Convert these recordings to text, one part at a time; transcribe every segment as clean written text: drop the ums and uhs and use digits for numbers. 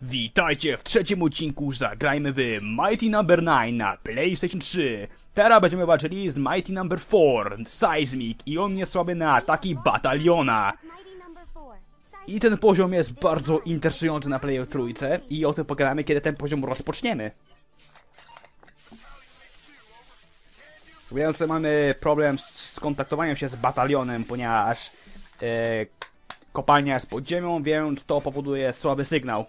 Witajcie w trzecim odcinku Zagrajmy w Mighty Number 9 na PlayStation 3. Teraz będziemy walczyli z Mighty Number 4, Seismic, i on jest słaby na ataki Bataliona. I ten poziom jest bardzo interesujący na Playu trójce i o tym pogadamy, kiedy ten poziom rozpoczniemy. Więc tutaj mamy problem z kontaktowaniem się z Batalionem, ponieważ kopalnia jest pod ziemią, więc to powoduje słaby sygnał.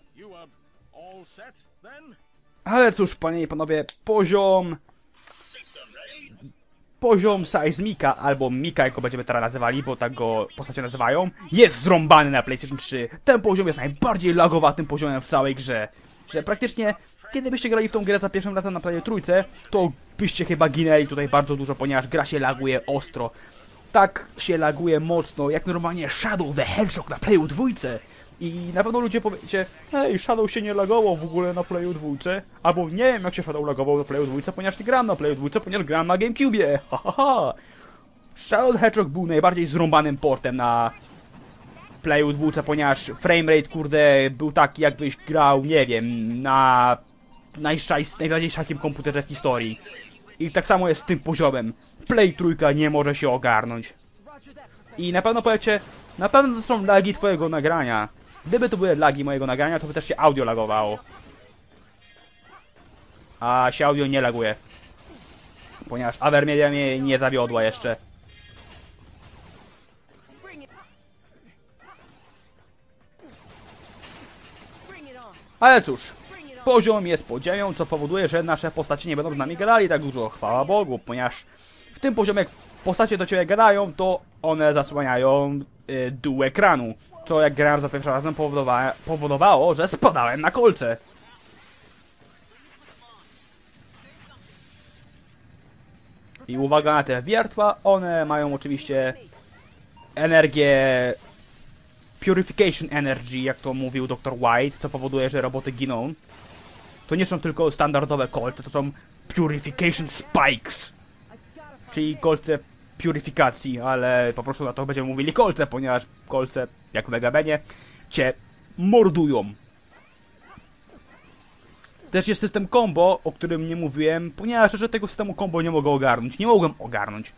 Ale cóż, panie i panowie, poziom Seismika, albo Mika, jak go będziemy teraz nazywali, bo tak go postacie nazywają, jest zrąbany na PlayStation 3. Ten poziom jest najbardziej lagowatym poziomem w całej grze. Że praktycznie, kiedy byście grali w tą grę za pierwszym razem na Playu trójce, to byście chyba ginęli tutaj bardzo dużo, ponieważ gra się laguje ostro. Tak się laguje mocno, jak normalnie Shadow the Hedgehog na Playu dwójce. I na pewno ludzie powiecie, hej, Shadow się nie lagował w ogóle na Playu dwójce. Albo nie wiem, jak się Shadow lagował na Playu dwójce, ponieważ nie gram na Playu dwójce, ponieważ gram na GameCube. Ha, ha, ha. Shadow the Hedgehog był najbardziej zrąbanym portem na Playu dwójce, ponieważ framerate, kurde, był taki, jakbyś grał, nie wiem, na najbardziej szajskim komputerze w historii. I tak samo jest z tym poziomem. Play trójka nie może się ogarnąć. I na pewno powiecie, na pewno to są lagi twojego nagrania. Gdyby to były lagi mojego nagrania, to by też się audio lagowało. A się audio nie laguje. Ponieważ Avermedia mnie nie zawiodła jeszcze. Ale cóż, poziom jest pod ziemią, co powoduje, że nasze postacie nie będą z nami gadali tak dużo. Chwała Bogu, ponieważ w tym poziomie, jak postacie do ciebie gadają, to one zasłaniają dół ekranu. Co jak grałem za pierwszym razem powodowało, że spadałem na kolce. I uwaga na te wiertła, one mają oczywiście energię Purification Energy, jak to mówił Dr. White, co powoduje, że roboty giną. To nie są tylko standardowe kolce, to są Purification Spikes. Czyli kolce purifikacji, ale po prostu na to będziemy mówili kolce, ponieważ kolce, jak w Megabenie, cię mordują. Też jest system combo, o którym nie mówiłem, ponieważ że tego systemu combo nie mogę ogarnąć. Nie mogłem ogarnąć.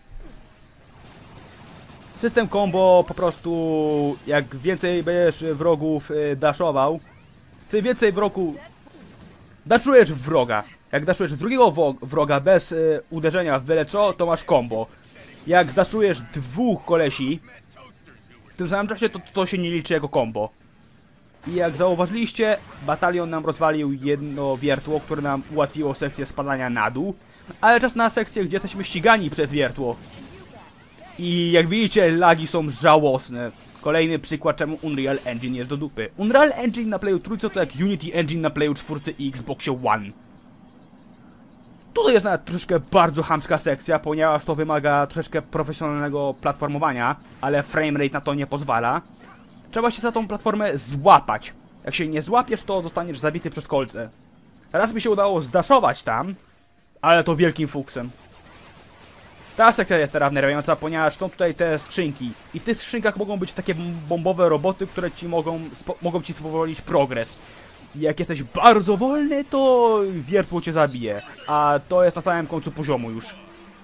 System combo po prostu, jak więcej będziesz wrogów dashował, tym więcej daszujesz w wroga. Jak daszujesz z drugiego wroga bez uderzenia w byle co, to masz combo. Jak zdaszujesz dwóch kolesi w tym samym czasie, to się nie liczy jako combo. I jak zauważyliście, batalion nam rozwalił jedno wiertło, które nam ułatwiło sekcję spadania na dół. Ale czas na sekcję, gdzie jesteśmy ścigani przez wiertło. I jak widzicie, lagi są żałosne. Kolejny przykład, czemu Unreal Engine jest do dupy. Unreal Engine na Playu trójce to jak Unity Engine na Playu 4 i Xboxie One. Tutaj jest nawet troszeczkę bardzo chamska sekcja, ponieważ to wymaga troszeczkę profesjonalnego platformowania, ale framerate na to nie pozwala. Trzeba się za tą platformę złapać. Jak się nie złapiesz, to zostaniesz zabity przez kolce. Raz mi się udało zdaszować tam, ale to wielkim fuksem. Ta sekcja jest teraz nerwiająca, ponieważ są tutaj te skrzynki. I w tych skrzynkach mogą być takie bombowe roboty, które ci mogą ci spowolnić progres. I jak jesteś bardzo wolny, to wiertło cię zabije. A to jest na samym końcu poziomu już.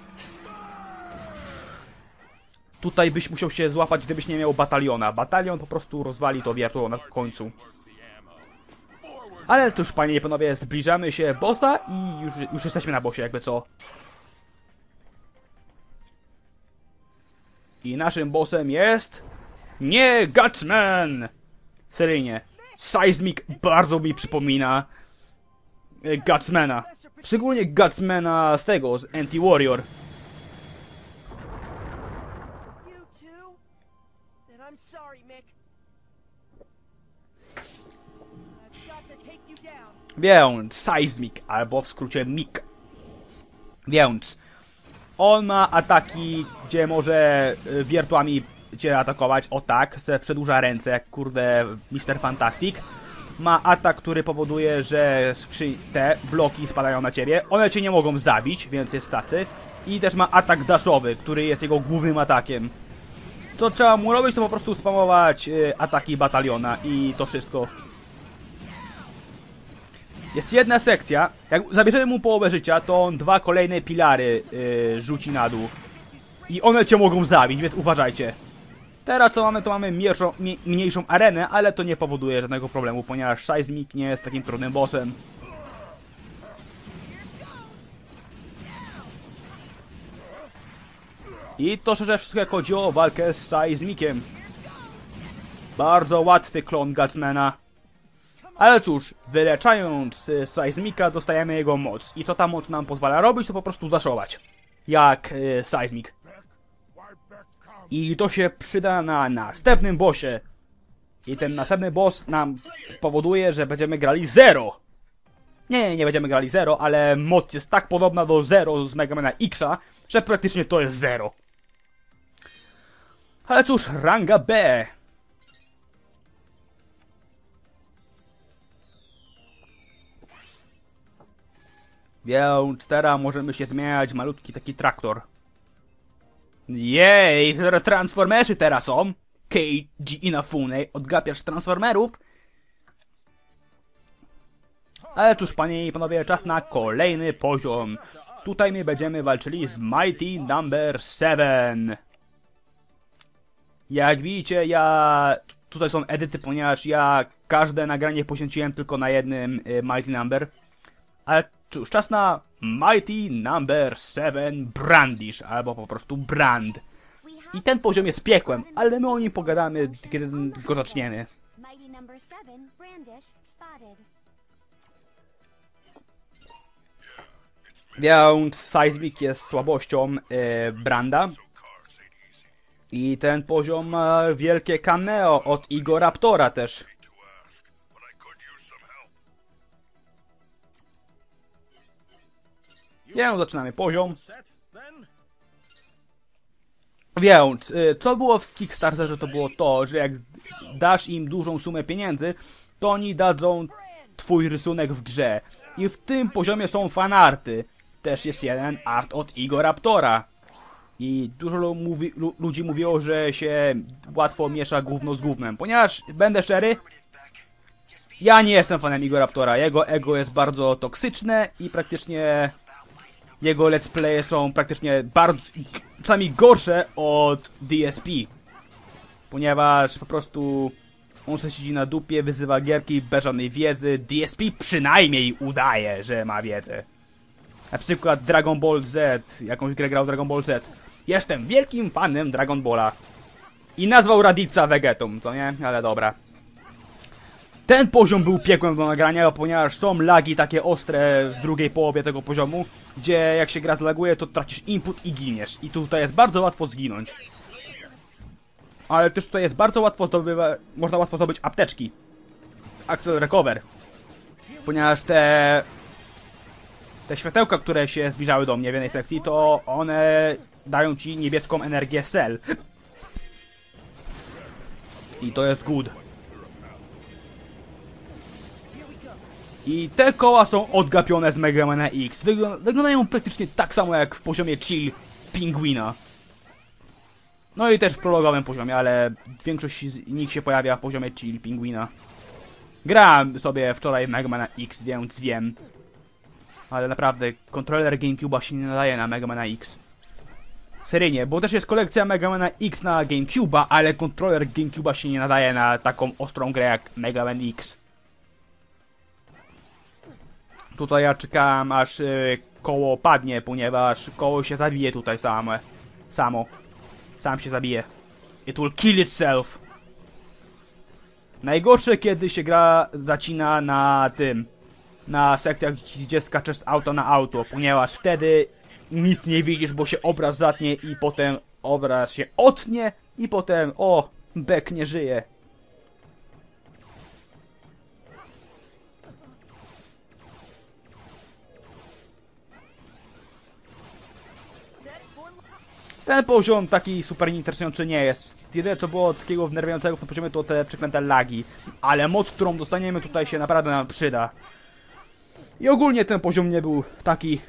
Tutaj byś musiał się złapać, gdybyś nie miał bataliona. Batalion po prostu rozwali to wiertło na końcu. Ale cóż, panie i panowie, zbliżamy się bossa i już jesteśmy na bossie, jakby co. I naszym bossem jest... Nie, Gutsman! Seryjnie. Seismic bardzo mi przypomina Gutsmana. Szczególnie Gutsmana z tego, z Anti-Warrior. Więc Seismic, albo w skrócie Mik. Więc on ma ataki, gdzie może wiertłami cię atakować, o tak, se przedłuża ręce, jak kurde Mr. Fantastic. Ma atak, który powoduje, że te bloki spadają na ciebie. One cię nie mogą zabić, więc jest tacy. I też ma atak dashowy, który jest jego głównym atakiem. Co trzeba mu robić, to po prostu spamować ataki bataliona i to wszystko. Jest jedna sekcja, jak zabierzemy mu połowę życia, to on 2 kolejne pilary rzuci na dół. I one cię mogą zabić, więc uważajcie. Teraz co mamy, to mamy mniejszą arenę, ale to nie powoduje żadnego problemu, ponieważ Seismic nie jest takim trudnym bossem. I to szczerze wszystko jak chodzi o walkę z Seismiciem. Bardzo łatwy klon Gutsmana. Ale cóż, wyleczając Seismika dostajemy jego moc. I co ta moc nam pozwala robić, to po prostu daszować. Jak Seismic. I to się przyda na następnym bossie. I ten następny boss nam powoduje, że będziemy grali 0. Nie będziemy grali 0, ale moc jest tak podobna do 0 z Mega Mana X-a, że praktycznie to jest 0. Ale cóż, ranga B. Więc teraz możemy się zmieniać w malutki taki traktor. Jej, transformerzy teraz są. Keiji Inafune, odgapiasz transformerów. Ale cóż, panie i panowie, czas na kolejny poziom. Tutaj my będziemy walczyli z Mighty Number 7. Jak widzicie, tutaj są edyty, ponieważ ja każde nagranie poświęciłem tylko na jednym Mighty Number. Ale cóż, czas na Mighty Number 7 Brandish, albo po prostu Brand. I ten poziom jest piekłem, ale my o nim pogadamy, kiedy go zaczniemy. Więc Seismic jest słabością Branda. I ten poziom ma wielkie cameo od Igoraptora też. Więc zaczynamy poziom. Więc, co było w Kickstarterze, to było to, że jak dasz im dużą sumę pieniędzy, to oni dadzą twój rysunek w grze. I w tym poziomie są fanarty. Też jest jeden art od Igoraptora. I dużo ludzi mówiło, że się łatwo miesza gówno z gównem. Ponieważ, będę szczery, ja nie jestem fanem Igoraptora. Jego ego jest bardzo toksyczne i praktycznie jego let's playe są praktycznie czasami gorsze od DSP. Ponieważ po prostu on se siedzi na dupie, wyzywa gierki bez żadnej wiedzy. DSP przynajmniej udaje, że ma wiedzę. Na przykład Dragon Ball Z, jakąś grę grał Dragon Ball Z. Jestem wielkim fanem Dragon Balla. I nazwał Raditza Vegetą, co nie? Ale dobra. Ten poziom był piekłem do nagrania, ponieważ są lagi takie ostre w drugiej połowie tego poziomu, gdzie jak się gra zlaguje, to tracisz input i giniesz. I tutaj jest bardzo łatwo zginąć. Ale też tutaj jest bardzo łatwo można łatwo zdobyć apteczki. Axel Recover. Ponieważ te światełka, które się zbliżały do mnie w jednej sekcji, to one dają ci niebieską energię Cell. I to jest good. I te koła są odgapione z Mega Mana X. Wyglądają praktycznie tak samo jak w poziomie Chill Pingwina. No i też w prologowym poziomie, ale większość z nich się pojawia w poziomie Chill Pingwina. Grałem sobie wczoraj w Mega Mana X, więc wiem. Ale naprawdę, kontroler GameCube'a się nie nadaje na Mega Mana X. Seryjnie, bo też jest kolekcja Mega Mana X na GameCube'a, ale kontroler GameCube'a się nie nadaje na taką ostrą grę jak Mega Man X. Tutaj ja czekałem aż koło padnie, ponieważ koło się zabije tutaj samo. Sam się zabije. It will kill itself. Najgorsze, kiedy się gra zacina na sekcjach, gdzie skaczesz z auta na auto, ponieważ wtedy nic nie widzisz, bo się obraz zatnie i potem obraz się otnie i potem, o, Beck nie żyje. Ten poziom taki super interesujący nie jest. Jedyne co było takiego wnerwiającego w tym poziomie to te przeklęte lagi. Ale moc, którą dostaniemy tutaj się naprawdę nam przyda. I ogólnie ten poziom nie był taki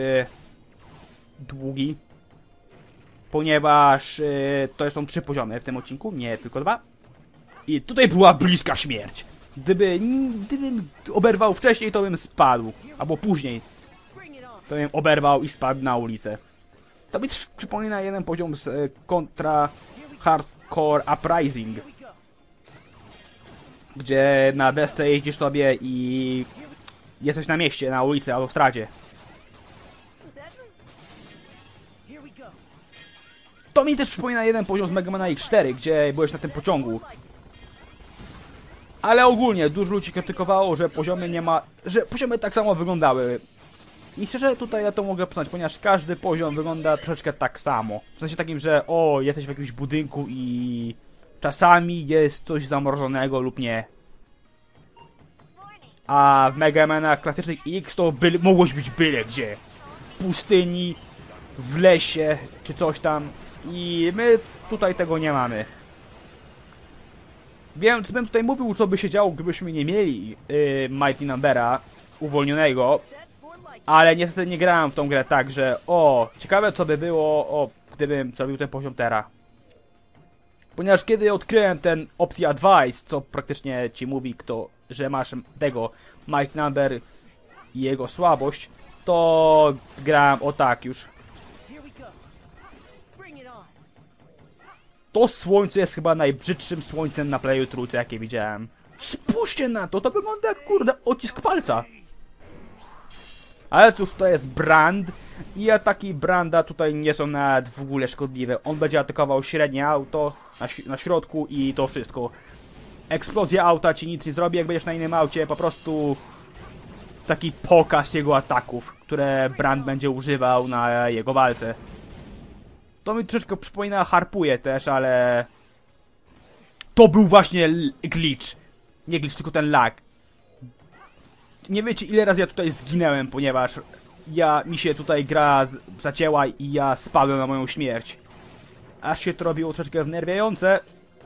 długi. Ponieważ to są 3 poziomy w tym odcinku, nie tylko 2. I tutaj była bliska śmierć. Gdybym oberwał wcześniej, to bym spadł. Albo później. To bym oberwał i spadł na ulicę. To mi przypomina jeden poziom z Contra Hardcore Uprising. Gdzie na desce jeździsz sobie i jesteś na mieście, na ulicy, autostradzie. To mi też przypomina jeden poziom z Mega Mana X4, gdzie byłeś na tym pociągu. Ale ogólnie dużo ludzi krytykowało, że poziomy nie ma... że poziomy tak samo wyglądały. I szczerze tutaj ja to mogę przyznać, ponieważ każdy poziom wygląda troszeczkę tak samo. W sensie takim, że jesteś w jakimś budynku i czasami jest coś zamrożonego lub nie. A w Mega Manach klasycznych X to mogłoś być byle gdzie. W pustyni, w lesie, czy coś tam. I my tutaj tego nie mamy. Więc bym tutaj mówił, co by się działo, gdybyśmy nie mieli Mighty Numbera uwolnionego. Ale niestety nie grałem w tą grę tak, że ciekawe co by było, gdybym zrobił ten poziom Tera. Ponieważ kiedy odkryłem ten Opti Advice, co praktycznie ci mówi, że masz tego Mighty Number i jego słabość, to grałem tak już. To słońce jest chyba najbrzydszym słońcem na Playu Trójce, jakie widziałem. Spójrzcie na to, to wygląda jak kurde odcisk palca. Ale cóż, to jest Brand i ataki Branda tutaj nie są nawet w ogóle szkodliwe. On będzie atakował średnie auto na środku i to wszystko. Eksplozja auta ci nic nie zrobi, jak będziesz na innym aucie, po prostu taki pokaz jego ataków, które Brand będzie używał na jego walce. To mi troszeczkę przypomina Harpuje też, ale... To był właśnie glitch. Nie glitch, tylko ten lag. Nie wiecie ile razy ja tutaj zginęłem, ponieważ mi się tutaj gra zacięła i ja spadłem na moją śmierć. Aż się to robiło troszeczkę wnerwiające.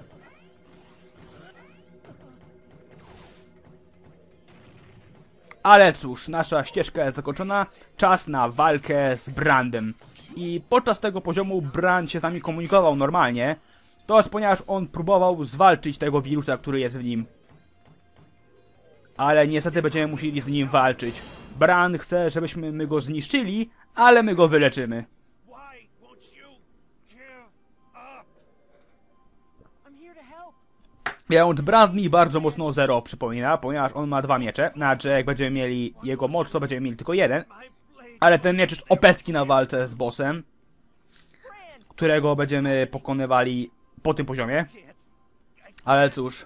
Ale cóż, nasza ścieżka jest zakończona. Czas na walkę z Brandem. I podczas tego poziomu Brand się z nami komunikował normalnie. To jest ponieważ on próbował zwalczyć tego wirusa, który jest w nim. Ale niestety będziemy musieli z nim walczyć. Brand chce, żebyśmy my go zniszczyli, ale my go wyleczymy. Więc Brand mi bardzo mocno Zero przypomina, ponieważ on ma 2 miecze. Znaczy, jak będziemy mieli jego moc, to będziemy mieli tylko jeden. Ale ten miecz jest opecki na walce z bossem, którego będziemy pokonywali po tym poziomie. Ale cóż.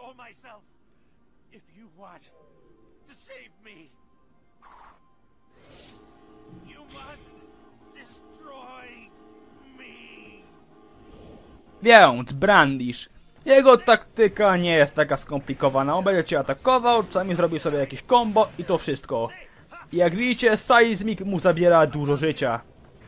Więc Brandish. Jego taktyka nie jest taka skomplikowana. On będzie cię atakował, czasami zrobi sobie jakieś combo i to wszystko. I jak widzicie, Seismic mu zabiera dużo życia.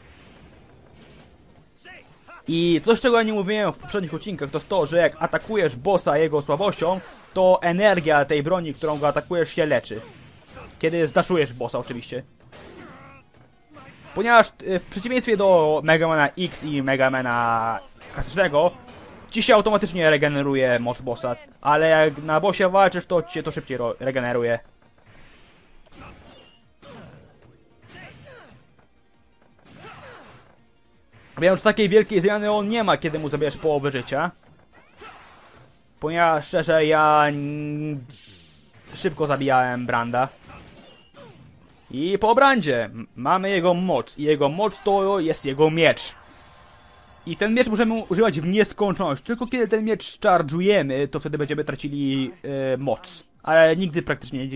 I to, z czego ja nie mówiłem w poprzednich odcinkach, to jest to, że jak atakujesz bossa jego słabością, to energia tej broni, którą go atakujesz, się leczy. Kiedy zdaszujesz bossa oczywiście. Ponieważ w przeciwieństwie do Mega Mana X i Mega Mana klasycznego, ci się automatycznie regeneruje moc bossa, ale jak na bossie walczysz, to ci się to szybciej regeneruje. Więc takiej wielkiej zmiany on nie ma, kiedy mu zabierzesz połowę życia. Ponieważ szczerze ja szybko zabijałem Branda. I po Brandzie mamy jego moc. I jego moc to jest jego miecz. I ten miecz możemy używać w nieskończoność. Tylko kiedy ten miecz charge'ujemy, to wtedy będziemy tracili moc. Ale nigdy praktycznie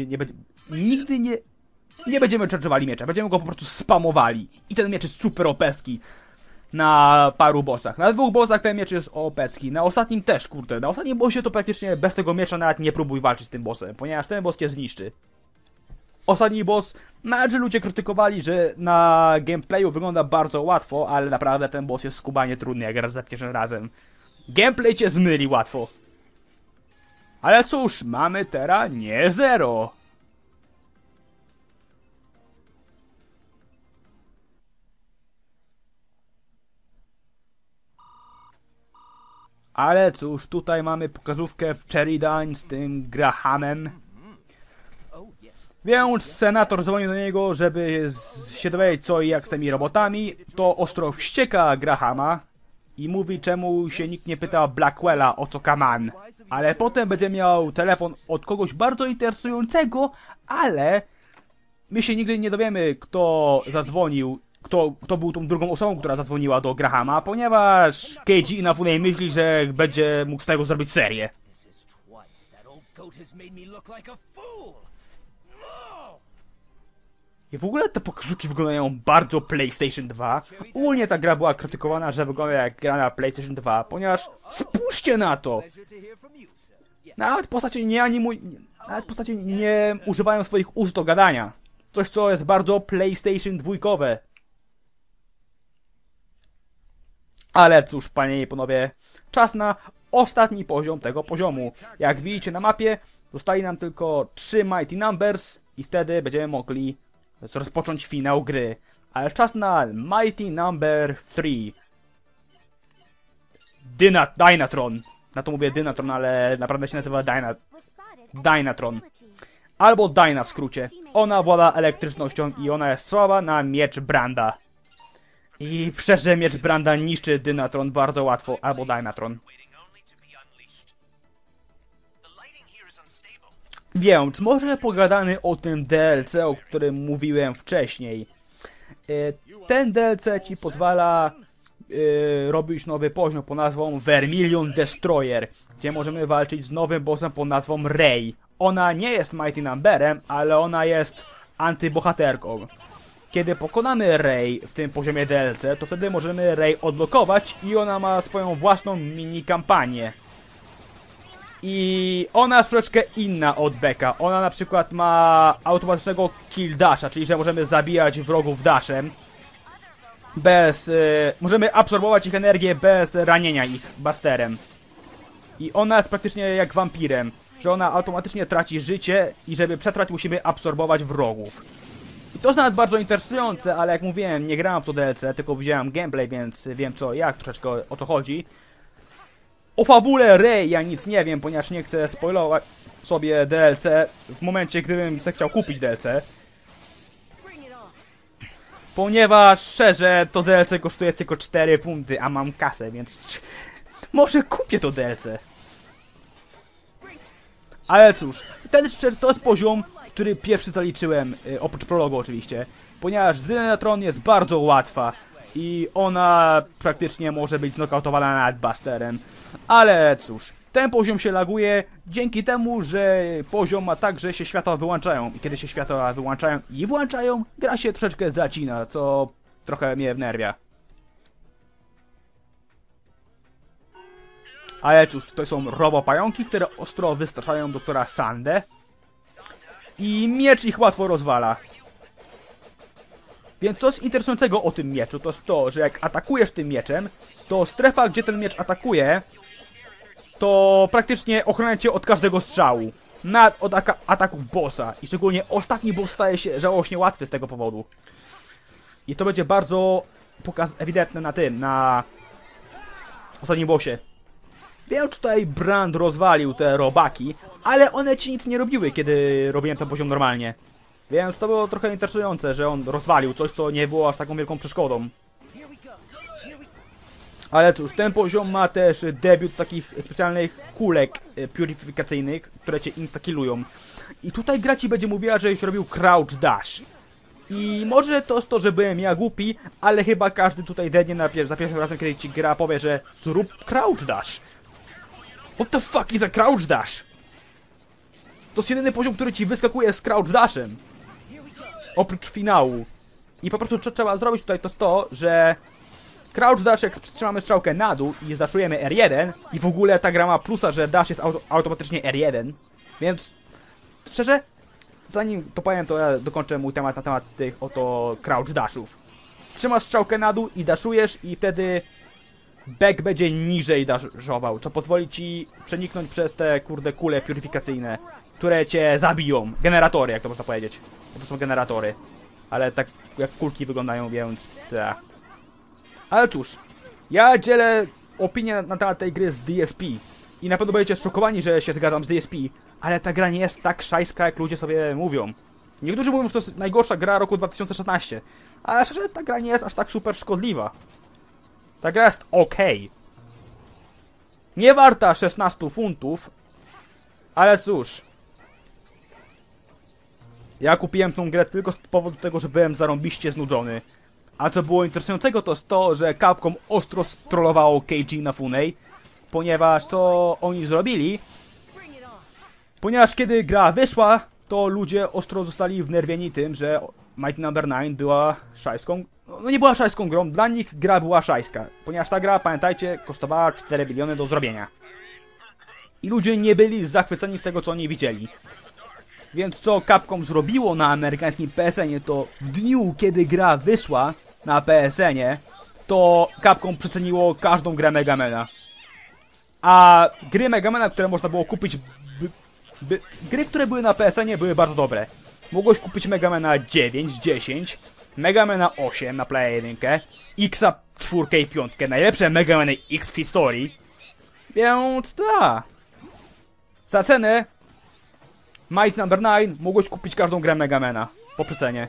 nie będziemy charge'owali miecza. Będziemy go po prostu spamowali. I ten miecz jest super opecki. Na paru bossach. Na 2 bossach ten miecz jest opecki. Na ostatnim też, kurde. Na ostatnim bossie to praktycznie bez tego miecza nawet nie próbuj walczyć z tym bossem, ponieważ ten boss cię zniszczy. Ostatni boss, nawet że ludzie krytykowali, że na gameplayu wygląda bardzo łatwo, ale naprawdę ten boss jest skubanie trudny, jak raz za pierwszym razem. Gameplay cię zmyli łatwo. Ale cóż, mamy teraz nie Zero. Ale cóż, tutaj mamy pokazówkę w Cherrydown z tym Grahamem. Więc senator dzwoni do niego, żeby się dowiedzieć co i jak z tymi robotami. To ostro wścieka Grahama i mówi, czemu się nikt nie pyta Blackwella o co kaman. Ale potem będzie miał telefon od kogoś bardzo interesującego, ale my się nigdy nie dowiemy, kto zadzwonił, kto był tą drugą osobą, która zadzwoniła do Grahama, ponieważ KG Inafune myśli, że będzie mógł z tego zrobić serię. I w ogóle te pokażuki wyglądają bardzo PlayStation 2. Ogólnie ta gra była krytykowana, że wygląda jak gra na PlayStation 2, ponieważ spójrzcie na to! Nawet postacie nie używają swoich ust do gadania. Coś, co jest bardzo PlayStation 2. Ale cóż, panie i panowie, czas na ostatni poziom tego poziomu. Jak widzicie na mapie, zostali nam tylko 3 Mighty Numbers i wtedy będziemy mogli rozpocząć finał gry. Ale czas na Mighty Number 3. Dynatron. Na to mówię Dynatron, ale naprawdę się nazywa Dynatron. Albo Dyna w skrócie. Ona włada elektrycznością i ona jest słaba na miecz Branda. I szczerze, miecz Branda niszczy Dynatron bardzo łatwo, albo Dynatron. Więc może pogadamy o tym DLC, o którym mówiłem wcześniej. Ten DLC ci pozwala robić nowy poziom pod nazwą Vermilion Destroyer, gdzie możemy walczyć z nowym bossem pod nazwą Rey. Ona nie jest Mighty Numberem, ale ona jest antybohaterką. Kiedy pokonamy Rey w tym poziomie DLC, to wtedy możemy Rey odblokować i ona ma swoją własną mini kampanię. I ona jest troszeczkę inna od Becka. Ona na przykład ma automatycznego kill dasha, czyli że możemy zabijać wrogów dashem. Możemy absorbować ich energię bez ranienia ich busterem. I ona jest praktycznie jak wampirem, że ona automatycznie traci życie i żeby przetrwać musimy absorbować wrogów. I to jest nawet bardzo interesujące, ale jak mówiłem, nie grałem w to DLC, tylko widziałem gameplay, więc wiem co, jak troszeczkę o co chodzi. O fabule Rey ja nic nie wiem, ponieważ nie chcę spoilować sobie DLC w momencie, gdybym se chciał kupić DLC. Ponieważ szczerze, to DLC kosztuje tylko 4 funty, a mam kasę, więc może kupię to DLC. Ale cóż, to jest poziom, który pierwszy zaliczyłem, oprócz prologu oczywiście, ponieważ Dynatron jest bardzo łatwa i ona praktycznie może być znokautowana nad busterem. Ale cóż, ten poziom się laguje dzięki temu, że poziom ma tak, że się światła wyłączają i kiedy się światła wyłączają i włączają, gra się troszeczkę zacina, co trochę mnie wnerwia. Ale cóż, tutaj są robopająki, które ostro wystraszają doktora Sandę. I miecz ich łatwo rozwala. Więc coś interesującego o tym mieczu to jest to, że jak atakujesz tym mieczem, to strefa, gdzie ten miecz atakuje, to praktycznie ochrania cię od każdego strzału. Nawet od ataków bossa. I szczególnie ostatni boss staje się żałośnie łatwy z tego powodu. I to będzie bardzo ewidentne na ostatnim bossie. Wiem, tutaj Brand rozwalił te robaki, ale one ci nic nie robiły, kiedy robiłem ten poziom normalnie. Więc to było trochę interesujące, że on rozwalił coś, co nie było aż taką wielką przeszkodą. Ale cóż, ten poziom ma też debiut takich specjalnych kulek purifikacyjnych, które cię instakillują. I tutaj gra ci będzie mówiła, żeś robił crouch dash. I może to jest to, że byłem ja głupi, ale chyba każdy tutaj dednie za pierwszym razem, kiedy ci gra powie, że zrób crouch dash. What the fuck is a crouch dash? To jest jedyny poziom, który ci wyskakuje z crouch dashem. Oprócz finału. I po prostu co trzeba zrobić tutaj to jest to, że crouch dash, jak trzymamy strzałkę na dół i zdaszujemy R1 i w ogóle ta gra ma plusa, że dash jest automatycznie R1. Więc szczerze, zanim to powiem, to ja dokończę mój temat na temat tych oto crouch dashów. Trzymasz strzałkę na dół i daszujesz i wtedy back będzie niżej daszował, co pozwoli ci przeniknąć przez te kurde kule purifikacyjne, które cię zabiją. Generatory, jak to można powiedzieć. Bo to są generatory. Ale tak jak kulki wyglądają, więc... Ale cóż, ja dzielę opinię na temat tej gry z DSP. I na pewno będziecie szokowani, że się zgadzam z DSP, ale ta gra nie jest tak szajska, jak ludzie sobie mówią. Niektórzy mówią, że to jest najgorsza gra roku 2016, ale szczerze, ta gra nie jest aż tak super szkodliwa. Ta gra jest okej. Nie warta 16 funtów, ale cóż. Ja kupiłem tą grę tylko z powodu tego, że byłem zarąbiście znudzony. A co było interesującego, to jest to, że Capcom ostro strollowało KG Inafune, ponieważ co oni zrobili? Ponieważ kiedy gra wyszła, to ludzie ostro zostali wnerwieni tym, że Mighty No. 9 była szajską. No nie była szajską grą, dla nich gra była szajska. Ponieważ ta gra, pamiętajcie, kosztowała 4 biliony do zrobienia. I ludzie nie byli zachwyceni z tego, co oni widzieli. Więc co Capcom zrobiło na amerykańskim PSN-ie, to w dniu, kiedy gra wyszła na PSN-ie, to Capcom przeceniło każdą grę Megamana. A gry Megamana, które można było kupić, gry, które były na PSN-ie, były bardzo dobre. Mogłeś kupić Megamana 9, 10, Megamana 8 na Play 1, X-a 4 i 5, najlepsze Megamany X w historii. Więc tak. Za cenę Mighty No. 9 mogłeś kupić każdą grę Megamana po przecenie.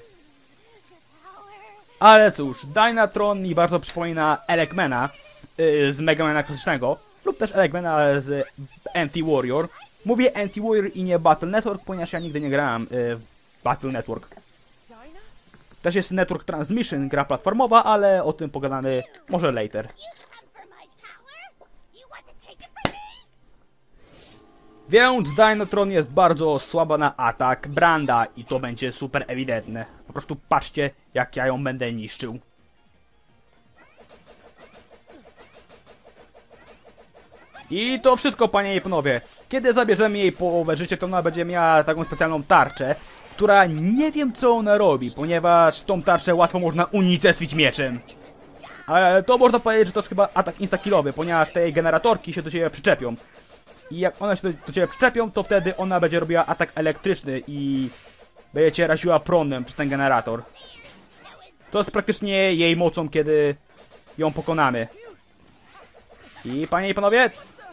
Ale cóż, Dynatron mi bardzo przypomina Eggmana z Megamana klasycznego, lub też Eggmana z Anti-Warrior. Mówię Anti-Warrior i nie Battle Network, ponieważ ja nigdy nie grałem w Battle Network. Też jest Network Transmission, gra platformowa, ale o tym pogadamy może later. Więc Dynatron jest bardzo słaba na atak Branda i to będzie super ewidentne. Po prostu patrzcie, jak ja ją będę niszczył. I to wszystko, panie i panowie. Kiedy zabierzemy jej połowę życia, to ona będzie miała taką specjalną tarczę, która nie wiem, co ona robi, ponieważ tą tarczę łatwo można unicestwić mieczem. Ale to można powiedzieć, że to jest chyba atak instakillowy, ponieważ te jej generatorki się do ciebie przyczepią. I jak one się do ciebie przyczepią, to wtedy ona będzie robiła atak elektryczny i będzie cię raziła prądem przez ten generator. To jest praktycznie jej mocą, kiedy ją pokonamy. I panie i panowie,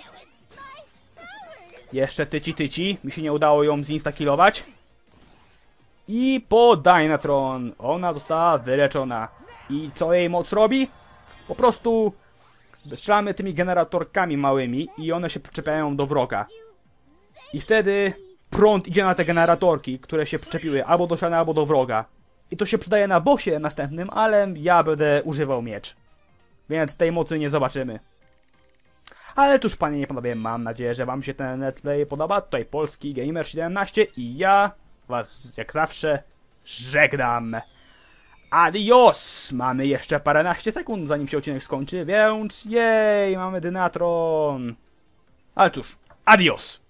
jeszcze tyci, mi się nie udało ją zinstakillować. I po Dynatron ona została wyleczona. I co jej moc robi? Po prostu strzelamy tymi generatorkami małymi i one się przyczepiają do wroga. I wtedy prąd idzie na te generatorki, które się przyczepiły albo do ściany, albo do wroga. I to się przydaje na bossie następnym, ale ja będę używał miecz. Więc tej mocy nie zobaczymy. Ale cóż, panie i panowie, mam nadzieję, że wam się ten let's play podoba. Tutaj Polski Gamer 17 i ja was jak zawsze żegnam. Adios! Mamy jeszcze paręnaście sekund, zanim się odcinek skończy, więc jej, mamy Dynatron. Ale cóż, adios!